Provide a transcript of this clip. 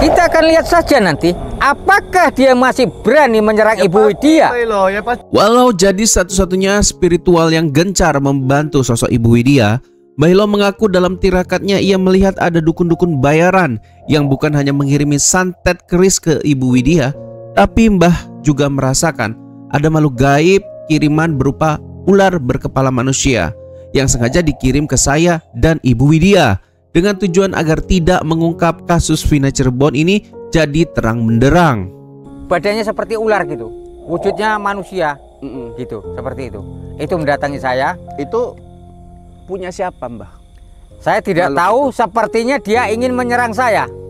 Kita akan lihat saja nanti apakah dia masih berani menyerang Ibu Widya. Walau jadi satu-satunya spiritual yang gencar membantu sosok Ibu Widya, Mbah Ilo mengaku dalam tirakatnya ia melihat ada dukun-dukun bayaran yang bukan hanya mengirimi santet keris ke Ibu Widya, tapi Mbah juga merasakan ada makhluk gaib kiriman berupa ular berkepala manusia yang sengaja dikirim ke saya dan Ibu Widya dengan tujuan agar tidak mengungkap kasus Vina Cirebon ini jadi terang benderang. Badannya seperti ular gitu, wujudnya manusia gitu, seperti itu. Itu mendatangi saya. Itu punya siapa, Mbah? Saya tidak tahu, sepertinya dia ingin menyerang saya.